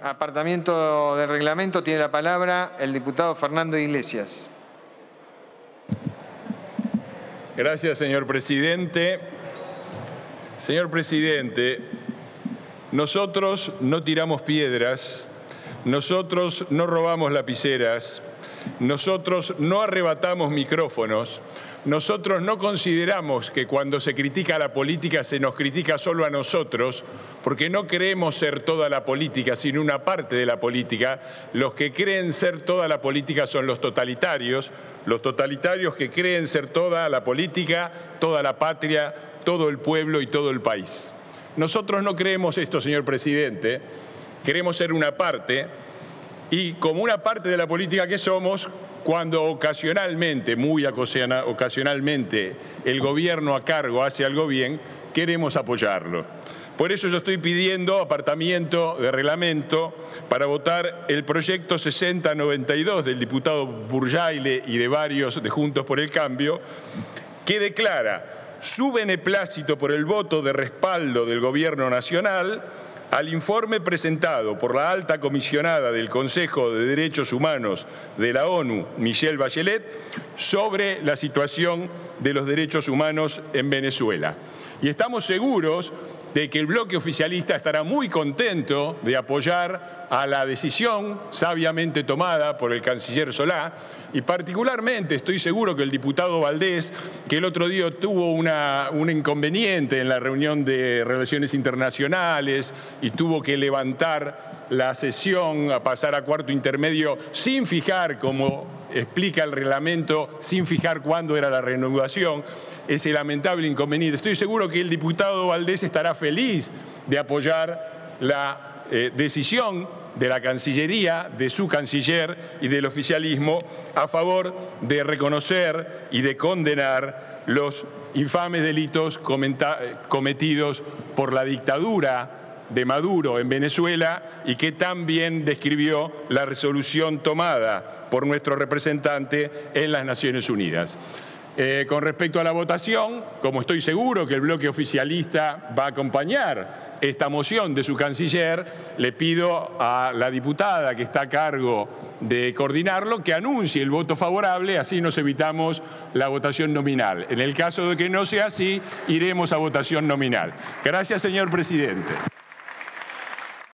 apartamiento del reglamento tiene la palabra el diputado Fernando Iglesias. Gracias, señor presidente. Señor presidente, nosotros no tiramos piedras, nosotros no robamos lapiceras, nosotros no arrebatamos micrófonos, nosotros no consideramos que cuando se critica a la política se nos critica solo a nosotros, porque no creemos ser toda la política, sino una parte de la política. Los que creen ser toda la política son los totalitarios que creen ser toda la política, toda la patria, todo el pueblo y todo el país. Nosotros no creemos esto, señor presidente, queremos ser una parte, y como una parte de la política que somos, cuando ocasionalmente, muy ocasionalmente, el gobierno a cargo hace algo bien, queremos apoyarlo. Por eso yo estoy pidiendo apartamiento de reglamento para votar el proyecto 6092 del diputado Burjaile y de varios de Juntos por el Cambio, que declara su beneplácito por el voto de respaldo del Gobierno Nacional al informe presentado por la alta comisionada del Consejo de Derechos Humanos de la ONU, Michelle Bachelet, sobre la situación de los derechos humanos en Venezuela. Y estamos seguros de que el bloque oficialista estará muy contento de apoyar a la decisión sabiamente tomada por el canciller Solá, y particularmente estoy seguro que el diputado Valdés, que el otro día tuvo un inconveniente en la reunión de Relaciones Internacionales y tuvo que levantar la sesión a pasar a cuarto intermedio sin fijar, como explica el reglamento, sin fijar cuándo era la reanudación, ese lamentable inconveniente. Estoy seguro que el diputado Valdés estará feliz de apoyar la decisión de la Cancillería, de su canciller y del oficialismo a favor de reconocer y de condenar los infames delitos cometidos por la dictadura de Maduro en Venezuela y que también describió la resolución tomada por nuestro representante en las Naciones Unidas. Con respecto a la votación, como estoy seguro que el bloque oficialista va a acompañar esta moción de su canciller, le pido a la diputada que está a cargo de coordinarlo que anuncie el voto favorable, así nos evitamos la votación nominal. En el caso de que no sea así, iremos a votación nominal. Gracias, señor presidente.